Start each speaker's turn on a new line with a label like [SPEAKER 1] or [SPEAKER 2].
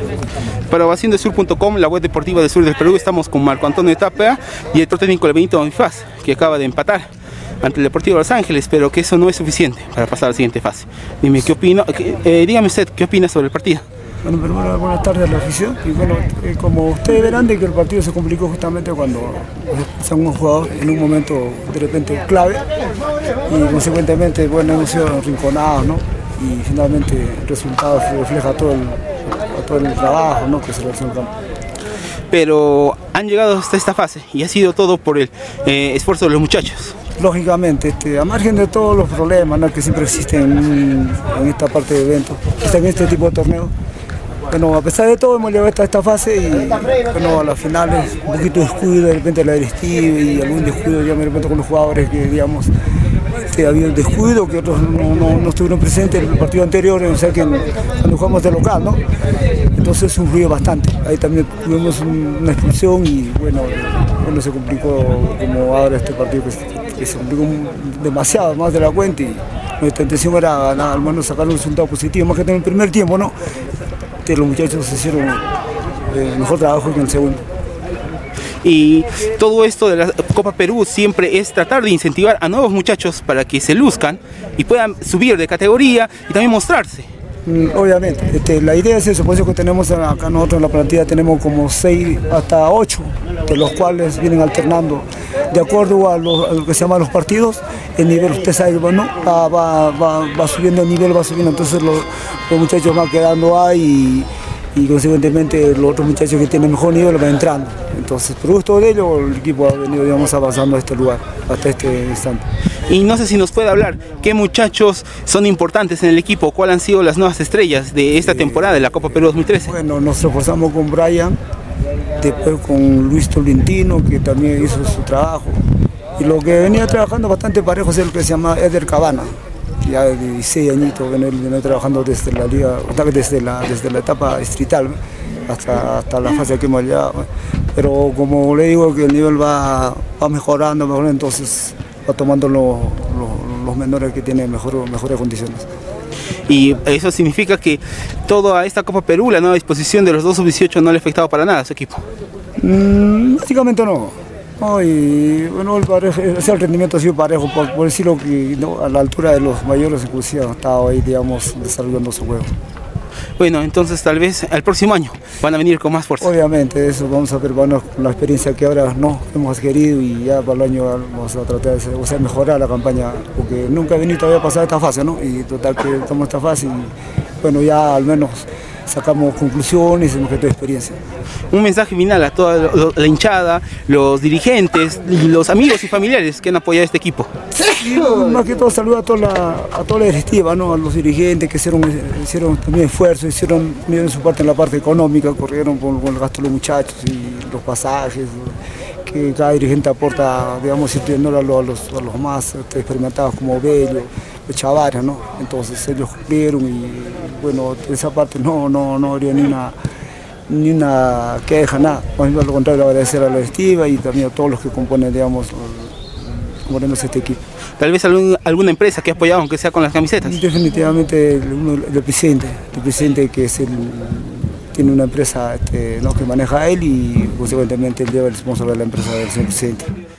[SPEAKER 1] Para ovaciondesur.com, la web deportiva del sur del Perú, estamos con Marco Antonio Tapia, director técnico del Benito Bonifaz, que acaba de empatar ante el Deportivo de Los Ángeles, pero que eso no es suficiente para pasar a la siguiente fase. Dime, dígame usted, ¿qué opina sobre el partido?
[SPEAKER 2] Bueno, primero buenas tardes a la afición. Y bueno, como ustedes verán, de que el partido se complicó justamente cuando son unos jugadores en un momento de repente clave y consecuentemente, bueno, hemos sido arrinconados, ¿no? Y finalmente el resultado refleja todo el trabajo, ¿no?, que se realizó en el campo.
[SPEAKER 1] Pero han llegado hasta esta fase y ha sido todo por el esfuerzo de los muchachos.
[SPEAKER 2] Lógicamente, a margen de todos los problemas, ¿no?, que siempre existen en esta parte de eventos, en este tipo de torneos. Bueno, a pesar de todo hemos llegado hasta esta fase y bueno, a las finales un poquito de descuido de repente la directiva y algún descuido ya de repente con los jugadores que digamos había un descuido, que otros no estuvieron presentes en el partido anterior, o sea que cuando jugamos de local, ¿no? Entonces influyó bastante. Ahí también tuvimos una expulsión y bueno, se complicó como ahora este partido que se complicó demasiado, más de la cuenta, y nuestra intención era ganar, al menos sacar un resultado positivo, más que en el primer tiempo, ¿no? Los muchachos hicieron mejor trabajo que en el segundo.
[SPEAKER 1] Y todo esto de la Copa Perú siempre es tratar de incentivar a nuevos muchachos para que se luzcan y puedan subir de categoría y también mostrarse.
[SPEAKER 2] Obviamente, la idea es eso, por eso que tenemos acá nosotros en la plantilla tenemos como 6 hasta 8, de los cuales vienen alternando de acuerdo a lo que se llama los partidos. El nivel, usted sabe, ¿no?, va subiendo el nivel, va subiendo, entonces los muchachos van quedando ahí y consecuentemente los otros muchachos que tienen mejor nivel van entrando. Entonces, producto de ello, el equipo ha venido, digamos, avanzando a este lugar, hasta este instante.
[SPEAKER 1] Y no sé si nos puede hablar qué muchachos son importantes en el equipo, cuáles han sido las nuevas estrellas de esta temporada de la Copa Perú 2013.
[SPEAKER 2] Bueno, nos reforzamos con Brian, después con Luis Tolentino, que también hizo su trabajo. Y lo que venía trabajando bastante parejo es el que se llama Eder Cabana, ya de 16 añitos, que viene trabajando desde la liga, desde la etapa distrital hasta la fase que hemos llegado. Pero como le digo, que el nivel va mejorando, entonces va tomando los menores que tienen mejores condiciones.
[SPEAKER 1] Y eso significa que toda esta Copa Perú, la nueva disposición de los dos sub-18 no le ha afectado para nada a su equipo.
[SPEAKER 2] Básicamente no. Y bueno, el rendimiento ha sido parejo, por decirlo que ¿no?, a la altura de los mayores inclusive han estado ahí, digamos, desarrollando su juego.
[SPEAKER 1] Bueno, entonces tal vez al próximo año van a venir con más fuerza.
[SPEAKER 2] Obviamente, eso vamos a ver, bueno, con la experiencia que ahora no hemos adquirido, y ya para el año vamos a tratar de mejorar la campaña, porque nunca he venido todavía a pasar esta fase, ¿no? Y total que estamos en esta fase y bueno, ya al menos sacamos conclusiones en nuestra experiencia.
[SPEAKER 1] Un mensaje final a toda la hinchada, los dirigentes, los amigos y familiares que han apoyado a este equipo.
[SPEAKER 2] Sí, más que todo saludo a toda la directiva, ¿no?, a los dirigentes que hicieron también esfuerzos, hicieron su parte en la parte económica, corrieron con el gasto de los muchachos y los pasajes, que cada dirigente aporta, digamos, sintiéndolo a los más experimentados como Bello, los Chavares, ¿no? Entonces ellos cumplieron y bueno, de esa parte no habría ni una queja, nada. Más bien, al contrario, agradecer a la directiva y también a todos los que componen, digamos, este equipo.
[SPEAKER 1] Tal vez alguna empresa que ha apoyado, aunque sea con las camisetas.
[SPEAKER 2] Definitivamente el presidente que es tiene una empresa ¿no?, que maneja él, y consecuentemente él lleva el sponsor de la empresa del señor presidente.